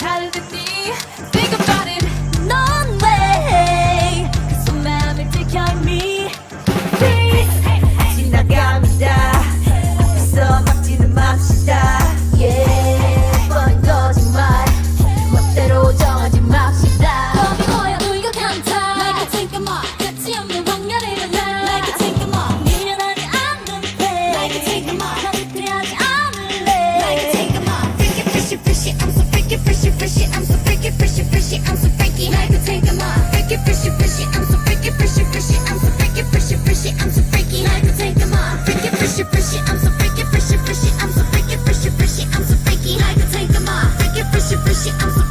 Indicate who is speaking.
Speaker 1: 다르겠니? Think about it. 넌 왜 그 속마음을 들켜 me? Please 지나갑니다. 앞에서 막지는 맙시다. Yeah, 뻔한 거짓말 멋대로 정하지 맙시다. 겁이 뭐야 울격 한타 Like a tinker mark 끝이 없는 황야를 일어나 Like a tinker mark 미련하지 않는 배 Like a tinker mark 나를 그리하지 않을래 Like a tinker mark Freaky fishy fishy I'm so freaky fishy fishy I'm so freaky fishy fishy I'm so freaky Like a tinker mark Freaky fishy fishy I'm so freaky fishy fishy I'm so freaky fishy fishy I'm so freaky Like a tinker mark Freaky fishy fishy I'm so freaky fishy fishy I'm so freaky fishy fishy I'm so freaky Like a tinker mark Freaky fishy fishy I'm so